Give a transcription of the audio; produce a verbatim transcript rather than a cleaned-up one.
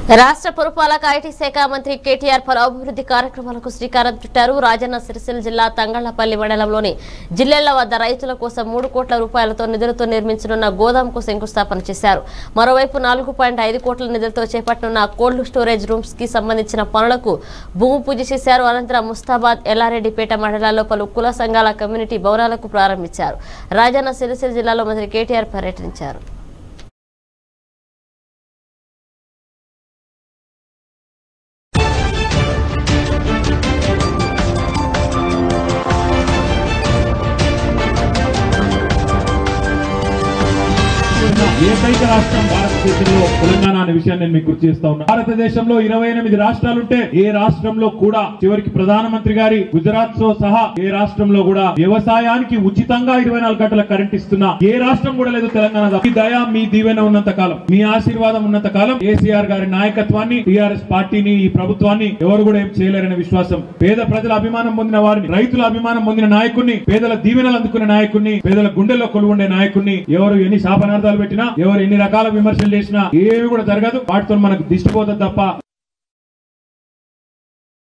రాష్ట్ర పురపాలక ఐటీ శాఖ మంత్రి కేటీఆర్ పలు అభివృద్ధి కార్యక్రమాలకు శ్రీకారం చుట్టారు. రాజన్న సిరిసిల్ల జిల్లా తంగళ్లపల్లి మండలంలోని జిల్లెళ్ల వద్ద రైతుల కోసం మూడు కోట్ల రూపాయలతో నిధులతో నిర్మించనున్న గోదాంకు శంకుస్థాపన చేశారు. మరోవైపు నాలుగు పాయింట్ ఐదు కోట్ల నిధులతో చేపట్టనున్న కోల్డ్ స్టోరేజ్ రూమ్స్ కి సంబంధించిన పనులకు భూమి పూజ చేశారు. అనంతరం ముస్తాబాద్, ఎల్లారెడ్డిపేట మండలాల్లో పలు కుల సంఘాల కమ్యూనిటీ భవనాలకు ప్రారంభించారు. రాజన్న సిరిసిల్ల జిల్లాలో మంత్రి కేటీఆర్ పర్యటించారు. ఏకైక రాష్ట్రం భారతదేశంలో తెలంగాణ అనే విషయాన్ని నేను మీకు గుర్తు చేస్తా ఉన్నా. భారతదేశంలో ఇరవై ఎనిమిది రాష్ట్రాలుంటే ఏ రాష్ట్రంలో కూడా చివరికి ప్రధానమంత్రి గారి గుజరాత్ తో సహా ఏ రాష్ట్రంలో కూడా వ్యవసాయానికి ఉచితంగా ఇరవై నాలుగు గంటల కరెంట్ ఇస్తున్నా ఏ రాష్ట్రం కూడా లేదు తెలంగాణ. మీ దయ, మీ దీవెన ఉన్నంత కాలం, మీ ఆశీర్వాదం ఉన్నంత కాలం కేసీఆర్ గారి నాయకత్వాన్ని, టీఆర్ఎస్ పార్టీని, ఈ ప్రభుత్వాన్ని ఎవరు కూడా ఏం చేయలేరనే విశ్వాసం, పేద ప్రజల అభిమానం పొందిన వారిని, రైతుల అభిమానం పొందిన నాయకుడిని, పేదల దీవెనలు అందుకునే నాయకుడిని, పేదల గుండెల్లో కొలువుండే నాయకుడిని ఎవరు ఎన్ని శాపనార్థాలు పెట్టినా, ఎవరు ఎన్ని రకాల విమర్శలు చేసినా ఏవి కూడా జరగదు. వాటితో మనకు దిష్టిపోతుంది తప్ప